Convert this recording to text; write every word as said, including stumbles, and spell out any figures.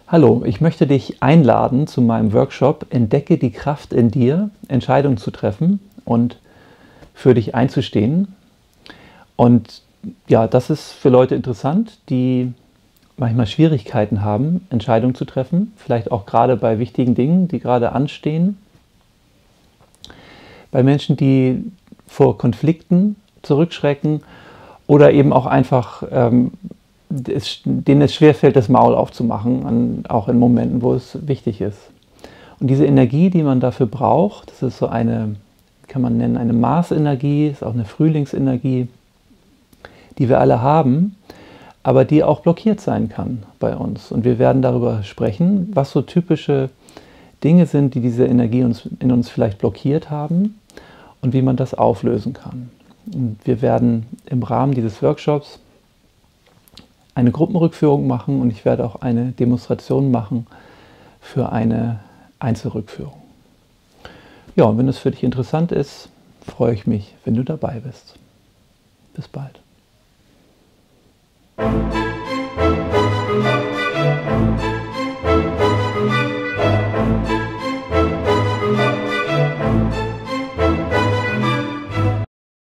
Hallo, ich möchte dich einladen zu meinem Workshop Entdecke die Kraft in dir, Entscheidungen zu treffen und für dich einzustehen. Und ja, das ist für Leute interessant, die manchmal Schwierigkeiten haben, Entscheidungen zu treffen, vielleicht auch gerade bei wichtigen Dingen, die gerade anstehen. Bei Menschen, die vor Konflikten zurückschrecken oder eben auch einfach ähm, es, denen es schwerfällt, das Maul aufzumachen, an, auch in Momenten, wo es wichtig ist. Und diese Energie, die man dafür braucht, das ist so eine, kann man nennen, eine Marsenergie, ist auch eine Frühlingsenergie, die wir alle haben, aber die auch blockiert sein kann bei uns. Und wir werden darüber sprechen, was so typische Dinge sind, die diese Energie uns, in uns vielleicht blockiert haben und wie man das auflösen kann. Und wir werden im Rahmen dieses Workshops eine Gruppenrückführung machen und ich werde auch eine Demonstration machen für eine Einzelrückführung. Ja, und wenn es für dich interessant ist, freue ich mich, wenn du dabei bist. Bis bald.